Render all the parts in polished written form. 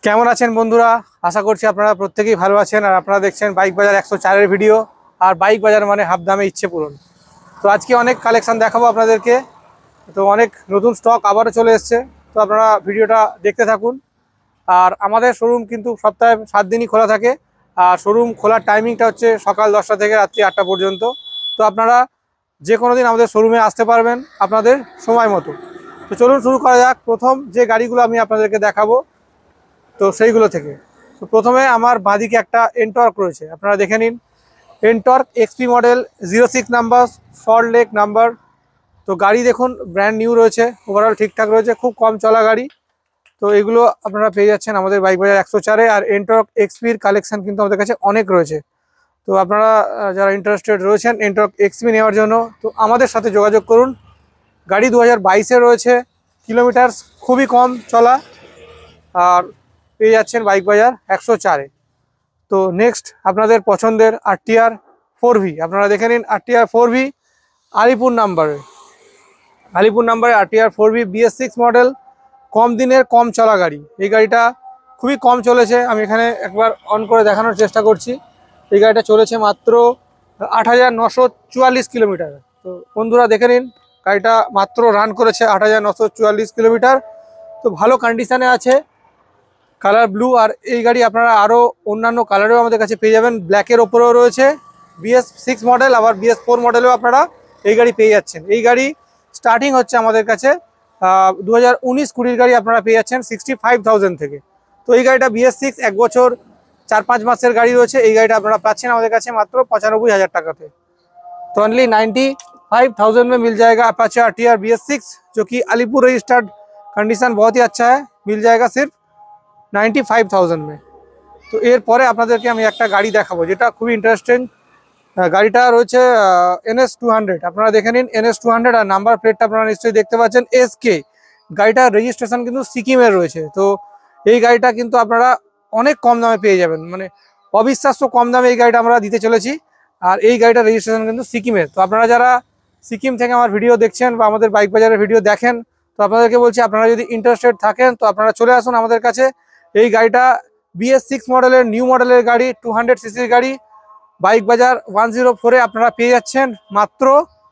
কেমন আছেন বন্ধুরা? আশা করছি আপনারা প্রত্যেকেই ভালো আছেন। আর আপনারা দেখছেন বাইক বাজার 104-এর ভিডিও। আর বাইক বাজার মানে হাফ দামে ইচ্ছে পূরণ। তো আজকে অনেক কালেকশন দেখাবো আপনাদেরকে। তো অনেক নতুন স্টক আবারও চলে এসছে। তো আপনারা ভিডিওটা দেখতে থাকুন। আর আমাদের শোরুম কিন্তু সপ্তাহে 7 দিনই খোলা থাকে। আর শোরুম খোলার টাইমিংটা হচ্ছে সকাল 10টা থেকে রাত্রি 8টা পর্যন্ত। তো আপনারা যে কোনো দিন আমাদের শোরুমে আসতে পারবেন আপনাদের সময় মতো। তো চলুন শুরু করা যাক। প্রথম যে গাড়িগুলো আমি আপনাদেরকে দেখাবো তো সেইগুলো থেকে। তো প্রথমে আমার বাঁদিকে একটা এনটর্ক রয়েছে, আপনারা দেখে নিন। NTorq XP model, 06 number, Salt Lake number. তো গাড়ি দেখুন ব্র্যান্ড নিউ রয়েছে, ওভারঅল ঠিকঠাক রয়েছে, খুব কম চলা গাড়ি। তো এগুলো আপনারা পেয়ে যাচ্ছেন আমাদের বাইক বাজার 104-এ। আর এনটর্ক এক্সপির কালেকশন কিন্তু আমাদের কাছে অনেক রয়েছে। তো আপনারা যারা ইন্টারেস্টেড রয়েছেন এনটর্ক এক্সপি নেওয়ার জন্য, তো আমাদের সাথে যোগাযোগ করুন। গাড়ি 2022-এ রয়েছে, কিলোমিটার খুবই কম চলা। আর পেয়ে যাচ্ছেন বাইক বাজার 104-এ। তো নেক্সট আপনাদের পছন্দের RTR 4V, আপনারা দেখে নিন। RTR 4V আলিপুর নাম্বারে RTR 4V BS6 মডেল, কম দিনের কম চলা গাড়ি। এই গাড়িটা খুবই কম চলেছে, আমি এখানে একবার অন করে দেখানোর চেষ্টা করছি। এই গাড়িটা চলেছে মাত্র 8,944 কিলোমিটার। তো বন্ধুরা দেখে নিন, গাড়িটা মাত্র রান করেছে 8,944 কিলোমিটার। তো ভালো কন্ডিশানে আছে, কালার ব্লু। আর এই গাড়ি আপনারা আরও অন্যান্য কালারেও আমাদের কাছে পেয়ে যাবেন। ব্ল্যাকের ওপরেও রয়েছে BS6 মডেল, আবার BS4 মডেলেও আপনারা এই গাড়ি পেয়ে যাচ্ছেন। এই গাড়ি স্টার্টিং হচ্ছে আমাদের কাছে 2019-20 গাড়ি আপনারা পেয়ে যাচ্ছেন 65,000 থেকে। তো এই গাড়িটা BS6 1 বছর 4-5 মাসের গাড়ি রয়েছে। এই গাড়িটা আপনারা পাচ্ছেন আমাদের কাছে মাত্র 95,000 টাকাতে। तो ओनली 95,000 में मिल जाएगा अपाचे RTR BS6, जो कि अलीपुर रजिस्टर्ड, कंडीशन बहुत ही अच्छा है। मिल जाएगा सिर्फ 95,000 में। তো এরপরে আপনাদেরকে আমি একটা গাড়ি দেখাবো যেটা খুবই ইন্টারেস্টিং। গাড়িটা রয়েছে NS 200, আপনারা দেখে নিন। NS 200 আর নাম্বার প্লেটটা আপনারা নিশ্চয়ই দেখতে পাচ্ছেন SK। গাড়িটার রেজিস্ট্রেশন কিন্তু সিকিমের রয়েছে। তো এই গাড়িটা কিন্তু আপনারা অনেক কম দামে পেয়ে যাবেন, মানে অবিশ্বাস্য কম দামে এই গাড়িটা আমরা দিতে চলেছি। আর এই গাড়িটার রেজিস্ট্রেশন কিন্তু সিকিমের। তো আপনারা যারা সিকিম থেকে আমার ভিডিও দেখছেন বা আমাদের বাইক বাজারের ভিডিও দেখেন, তো আপনাদেরকে বলছি আপনারা যদি ইন্টারেস্টেড থাকেন তো আপনারা চলে আসুন আমাদের কাছে। এই গাড়িটা BS6 মডেলের নিউ মডেলের গাড়ি, 200 সিসির গাড়ি। বাইক বাজার 104-এ আপনারা পেয়ে যাচ্ছেন মাত্র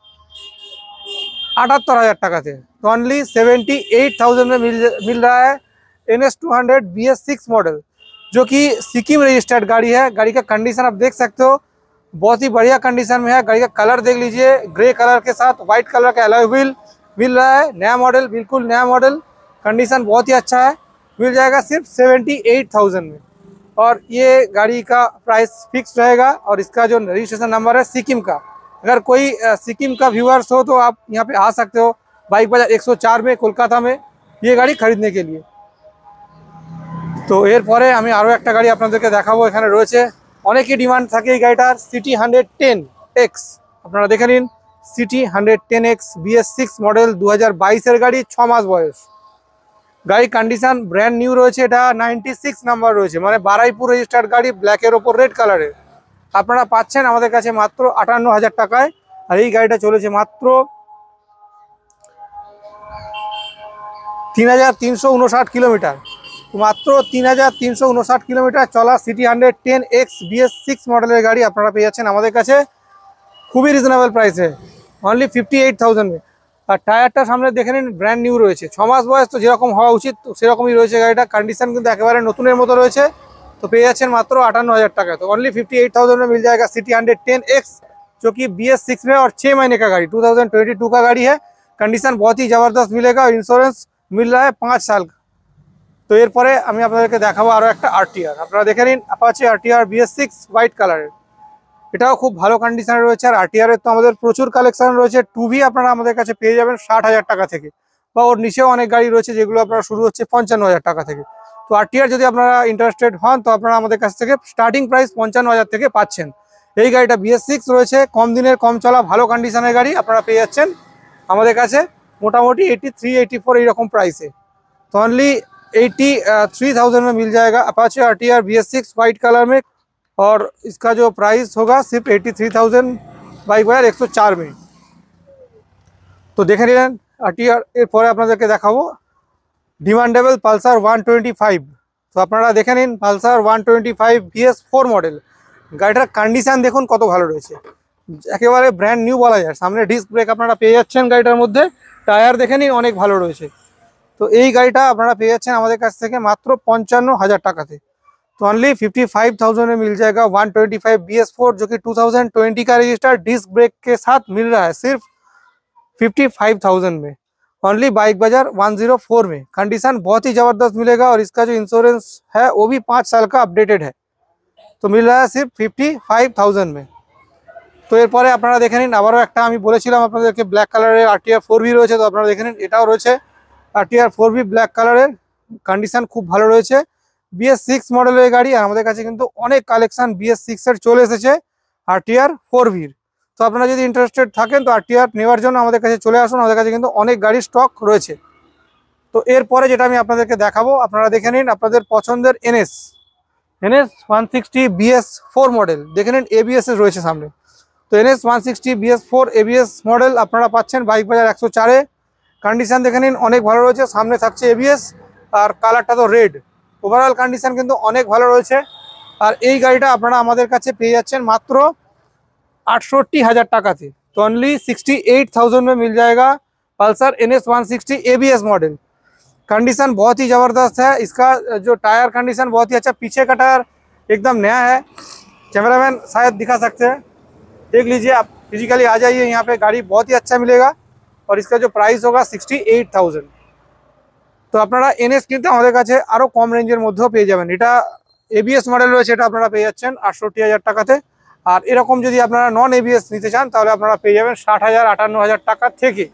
78,000 টাকাতে। तो ओनली 78,000 में मिल रहा है NS 200 BS6 मॉडल, जो कि सिक्किम रजिस्टर्ड गाड़ी है। गाड़ी का कंडीशन आप देख सकते हो, बहुत ही बढ़िया कंडीशन में है। गाड़ी का कलर देख लीजिए, ग्रे कलर के साथ वाइट कलर का अलॉय व्हील मिल रहा है। नया मॉडल, बिल्कुल नया मॉडल, कंडीशन बहुत ही अच्छा है। मिल जाएगा सिर्फ 78,000 में। और ये गाड़ी का प्राइस फिक्स रहेगा। और इसका जो रजिस्ट्रेशन नंबर है सिक्किम का। अगर कोई सिक्किम का व्यूअर्स हो तो आप यहाँ पे आ सकते हो बाइक बाजार 104 में, कोलकाता में, ये गाड़ी खरीदने के लिए। তো এরপরে আমি আরও একটা গাড়ি আপনাদেরকে দেখাবো। এখানে রয়েছে, অনেকই ডিমান্ড থাকে এই গাড়িটার, সিটি 110X। আপনারা দেখে নিন, সিটি 110X BS6 মডেল, 2022-এর গাড়ি, 6 মাস বয়স। গাড়ি কন্ডিশন ব্র্যান্ড নিউ রয়েছে। এটা 96 নাম্বার রয়েছে, মানে বারাইপুর রেজিস্টার্ড গাড়ি, ব্ল্যাকের ওপর রেড কালারের। আপনারা পাচ্ছেন আমাদের কাছে মাত্র 58,000 টাকায়। আর এই গাড়িটা চলেছে মাত্র 3,359 কিলোমিটার। মাত্র 3,359 কিলোমিটার চলা সিটি 110X BS6 মডেলের গাড়ি আপনারা পেয়ে যাচ্ছেন আমাদের কাছে খুবই রিজনেবল প্রাইসে, অনলি 58,000 में। আর টায়ারটা সামনে দেখে নিন, ব্র্যান্ড নিউ রয়েছে। 6 মাস বয়স, তো যেরকম হওয়া উচিত সেরকমই রয়েছে গাড়িটা। কন্ডিশন কিন্তু একেবারে নতুনের মতো রয়েছে। तो পেয়ে যাচ্ছেন মাত্র 58,000 টাকায়। तो ओनली 58,000 में मिल जाएगा सिटी 110X, जो कि BS6 में और 6 महीने का गाड़ी, 2022 का गाड़ी है। कंडीशन बहुत ही ज़बरदस्त मिलेगा और इंश्योरेंस मिल रहा है 5 साल का। তো এরপরে আমি আপনাদেরকে দেখাবো আরও একটা RTR। আপনারা দেখে নিন, অ্যাপাচে RTR BS6 হোয়াইট কালারের। এটাও খুব ভালো কন্ডিশনে রয়েছে। আর RTR-এর তো আমাদের প্রচুর কালেকশন রয়েছে। 2V আপনারা আমাদের কাছে পেয়ে যাবেন 60,000 টাকা থেকে, বা ওর নিচেও অনেক গাড়ি রয়েছে যেগুলো আপনারা শুরু হচ্ছে 55,000 টাকা থেকে। তো RTR যদি আপনারা ইন্টারেস্টেড হন তো আপনারা আমাদের কাছ থেকে স্টার্টিং প্রাইস 55,000 থেকে পাচ্ছেন। এই গাড়িটা BS6 রয়েছে, কম দিনের কম চলা ভালো কন্ডিশনের গাড়ি আপনারা পেয়ে যাচ্ছেন আমাদের কাছে মোটামুটি 83-84 এইরকম প্রাইসে। তো অনলি 83,000 में मिल जाएगा Apache RTR BS6 white colour में। और इसका जो प्राइस होगा सिर्फ 83,000 बाइक बाजार 104 में। तो देखे নিলেন RTR। এরপরে আপনাদেরকে দেখাবো ডিমান্ডেবল পালসার 125 তো আপনারা দেখে নিন পালসার 125 BS4 মডেল। গাড়িটার কন্ডিশন দেখুন কত ভালো রয়েছে, একেবারে ব্র্যান্ড নিউ বলা যায়। সামনে ডিস্ক ব্রেক আপনারা পেয়ে যাচ্ছেন গাড়িটার মধ্যে, টায়ার দেখে নিন অনেক ভালো রয়েছে। তো এই গাড়িটা আপনারা পেয়ে যাচ্ছেন আমাদের কাছ থেকে মাত্র 55,000 টাকাতে। तो ओनली 55,000 में मिल जाएगा 125 BS4 जो कि 2020 का रजिस्टर डिस्क ब्रेक के साथ मिल रहा है सिर्फ 55,000 में, ओनली बाइक बाजार 104 में। कंडीशन बहुत ही ज़बरदस्त मिलेगा और इसका जो इंश्योरेंस है वो भी 5 साल का अपडेटेड है। तो मिल रहा है सिर्फ 55,000 में। তো এরপরে আপনারা দেখে নিন আবারও একটা আমি বলেছিলাম আপনাদেরকে ব্ল্যাক কালারের RTR 4V রয়েছে। তো আপনারা দেখে নিন এটাও রয়েছে RTR 4V ব্ল্যাক কালারের, কন্ডিশন খুব ভালো রয়েছে। BS6 মডেলের গাড়ি, আর আমাদের কাছে কিন্তু অনেক কালেকশন BS6 এর চলে এসেছে RTR 4V। তো আপনারা যদি ইন্টারেস্টেড থাকেন তো RTR নেওয়ার জন্য আমাদের কাছে চলে আসুন, আমাদের কাছে কিন্তু অনেক গাড়ি স্টক রয়েছে। তো এরপরে যেটা আমি আপনাদেরকে দেখাবো আপনারা দেখে নিন আপনাদের পছন্দের NS 160 BS4 মডেল। দেখে নিন ABS রয়েছে সামনে। তো NS 160 BS4 ABS মডেল আপনারা পাচ্ছেন বাইক বাজার 104-এ। কন্ডিশন দেখে নিন অনেক ভালো রয়েছে, সামনে থাকছে ABS আর কালারটা তো রেড। ওভারঅল কন্ডিশন কিন্তু অনেক ভালো রয়েছে। আর এই গাড়িটা আপনারা আমাদের কাছে পেয়ে যাচ্ছেন মাত্র 68,000 টাকাতে। तो ओनली 68,000 में मिल जाएगा Pulsar NS 160 ABS model. Condition बहुत ही ज़बरदस्त है, इसका जो टायर कंडीशन बहुत ही अच्छा, पीछे का टायर एकदम नया है। कैमरामैन शायद दिखा सकते हैं, देख लीजिए आप, फिजिकली आ जाइए यहाँ पे, गाड़ी बहुत ही अच्छा मिलेगा और इसका जो प्राइस होगा 68,000। তো আপনারা NS কিন্তু আমাদের কাছে আরও কম রেঞ্জের মধ্যেও পেয়ে যাবেন। এটা ABS মডেল রয়েছে, এটা আপনারা পেয়ে যাচ্ছেন 68,000 টাকাতে। আর এরকম যদি আপনারা নন ABS নিতে চান তাহলে আপনারা পেয়ে যাবেন 60,000 58,000 টাকা থেকে।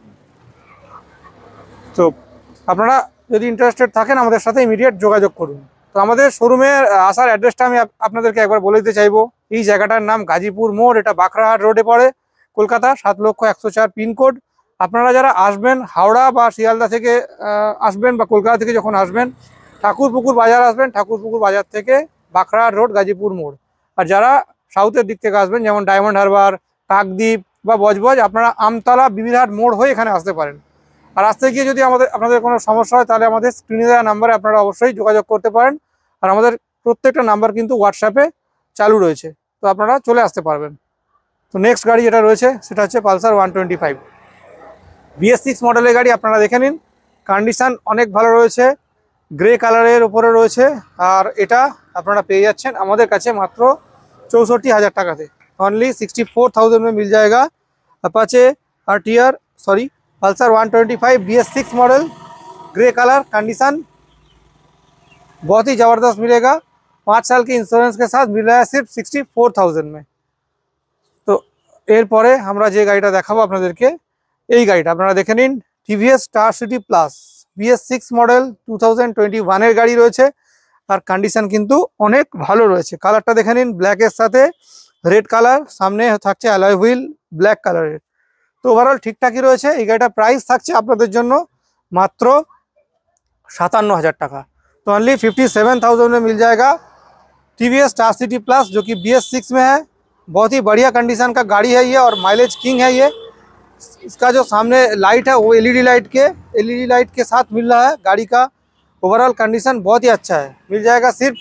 তো আপনারা যদি ইন্টারেস্টেড থাকেন আমাদের সাথে ইমিডিয়েট যোগাযোগ করুন। তো আমাদের শোরুমের আসার অ্যাড্রেসটা আমি আপনাদেরকে একবার বলে দিতে চাইবো। এই জায়গাটার নাম গাজীপুর মোড়, এটা বাঁকড়াহাট রোডে পড়ে, কলকাতা 7,104 পিনকোড। আপনারা যারা আসবেন হাওড়া বা শিয়ালদা থেকে আসবেন বা কলকাতা থেকে যখন আসবেন ঠাকুরপুকুর বাজার আসবেন, ঠাকুরপুকুর বাজার থেকে বাঁকড়াহাট রোড গাজীপুর মোড়। আর যারা সাউথের দিক থেকে আসবেন যেমন ডায়মন্ড হারবার, কাকদ্বীপ বা বজবজ, আপনারা আমতলা বিবিরহাট মোড় হয়ে এখানে আসতে পারেন। আর আসতে গিয়ে যদি আপনাদের কোনো সমস্যা হয় তাহলে আমাদের স্ক্রিনে দেওয়া নাম্বারে আপনারা অবশ্যই যোগাযোগ করতে পারেন। আর আমাদের প্রত্যেকটা নাম্বার কিন্তু হোয়াটসঅ্যাপে চালু রয়েছে, তো আপনারা চলে আসতে পারবেন। তো নেক্সট গাড়ি যেটা রয়েছে সেটা হচ্ছে পালসার 125 BS6 মডেলের গাড়ি। আপনারা দেখে নিন কন্ডিশন অনেক ভালো রয়েছে, গ্রে কালারের উপরে রয়েছে। আর এটা আপনারা পেয়ে যাচ্ছেন আমাদের কাছে মাত্র 64,000 টাকাতে। ओनली 64,000 में मिल जाएगा Apache RTR Pulsar 125 BS6 model, grey colour, condition बहुत ही ज़बरदस्त मिलेगा। 5 साल के इंश्योरेंस के साथ मिल रहा है सिर्फ 64,000 में। तो एरपरे আমরা যে গাড়িটা দেখাবো আপনাদেরকে, এই গাড়িটা আপনারা দেখে নিন TVS Star City Plus BS6 model 2021 এর গাড়ি রয়েছে। আর কন্ডিশন কিন্তু অনেক ভালো রয়েছে। কালারটা দেখে নিন ব্ল্যাকের সাথে রেড কালার, সামনে থাকছে অ্যালয় হুইল ব্ল্যাক কালারের। তো ওভারঅল ঠিকঠাকই রয়েছে। এই গাড়িটার প্রাইস থাকছে আপনাদের জন্য মাত্র 57,000 টাকা। तो ओनली 57,000 में मिल जाएगा TVS स्टार सिटी प्लस जो कि BS6 में है। बहुत ही बढ़िया कंडीशन का गाड़ी है ये और माइलेज किंग है ये। इसका जो सामने लाइट है वो LED लाइट के साथ मिल रहा है गाड़ी का। ओवरऑल कंडीशन बहुत ही अच्छा है, मिल जाएगा सिर्फ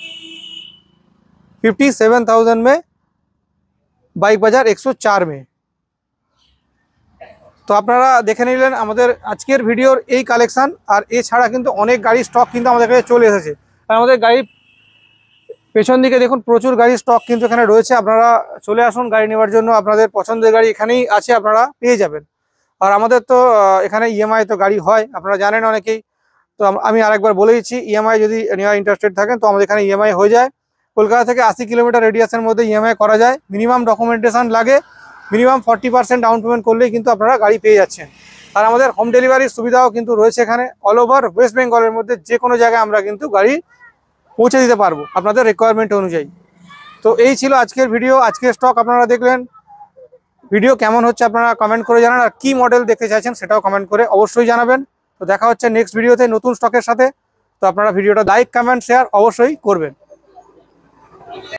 57,000 में बाइक बाजार 104 में। তো আপনারা দেখে নিলেন আমাদের আজকের ভিডিওর এই কালেকশন। আর এছাড়া কিন্তু অনেক গাড়ি স্টক কিন্তু আমাদের কাছে চলে এসেছে। আর আমাদের গাড়ি পেছন দিকে দেখুন প্রচুর গাড়ি স্টক কিন্তু এখানে রয়েছে। আপনারা চলে আসুন গাড়ি নেওয়ার জন্য, আপনাদের পছন্দের গাড়ি এখানেই আছে, আপনারা পেয়ে যাবেন। আর আমাদের তো এখানে EMI তো গাড়ি হয়, আপনারা জানেন অনেকেই। তো আমি আরেকবার বলে দিচ্ছি, EMI যদি নেওয়া ইন্টারেস্টেড থাকেন তো আমাদের এখানে EMI হয়ে যায়। কলকাতা থেকে 80 কিলোমিটার রেডিয়াসের মধ্যে EMI করা যায়। মিনিমাম ডকুমেন্টেশন লাগে, মিনিমাম 40% ডাউন পেমেন্ট করলেই কিন্তু আপনারা গাড়ি পেয়ে যাচ্ছেন। আর আমাদের হোম ডেলিভারির সুবিধাও কিন্তু রয়েছে এখানে। অল ওভার ওয়েস্ট বেঙ্গলের মধ্যে যে কোনো জায়গায় আমরা কিন্তু গাড়ি পৌঁছে দিতে পারবো আপনাদের রিকোয়ারমেন্ট অনুযায়ী। তো এই ছিল আজকের ভিডিও, আজকের স্টক আপনারা দেখলেন। ভিডিও কেমন হচ্ছে আপনারা কমেন্ট করে জানান, আর কি মডেল দেখতে চাইছেন সেটাও কমেন্ট করে অবশ্যই জানাবেন। তো দেখা হচ্ছে নেক্সট ভিডিওতে নতুন স্টকের সাথে। তো আপনারা ভিডিওটা লাইক কমেন্ট শেয়ার অবশ্যই করবেন।